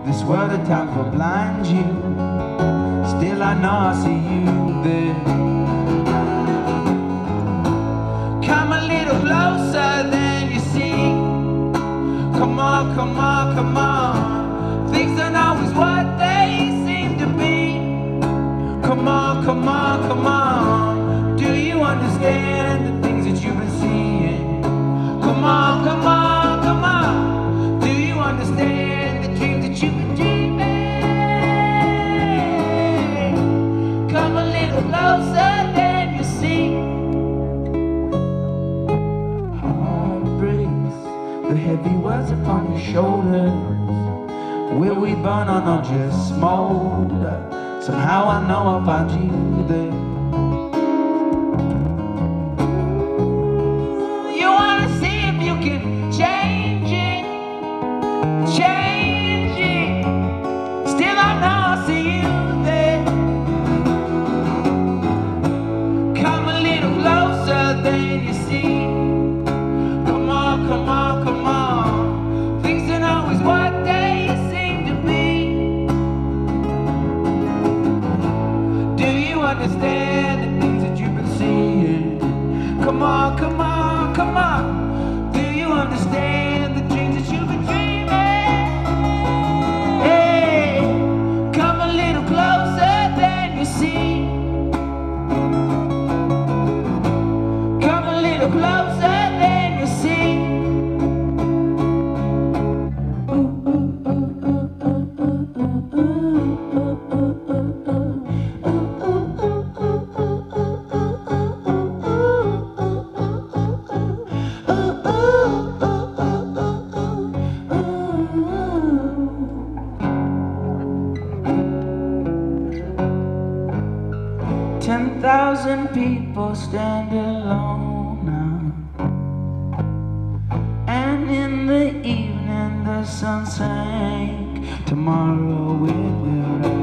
This world at times will blind you. Still I know I see you there. Come a little closer than you see. Come on, come on, come on. Things aren't always what they seem to be. Come on, come on, come on. Do you understand the things that you've been seeing? Come on, come on, come on. Do you understand the dreams that you've been dreaming? Come a little closer than you see. Heart breaks, the heavy words upon your shoulders. Will we burn or not just smolder? Somehow I know I'll find you there. You wanna see if you can change it, change it. Still I know I'll see you there. Come a little closer than you see. Come on, come on, come on. Things aren't always what they seem to be. Do you understand the things that you've been seeing? Come on, come on, come on. Do you understand the dreams that you've been dreaming? Hey, come a little closer than you see. Come a little closer than you see. Thousand people stand alone now, and in the evening the sun sank. Tomorrow it will rise.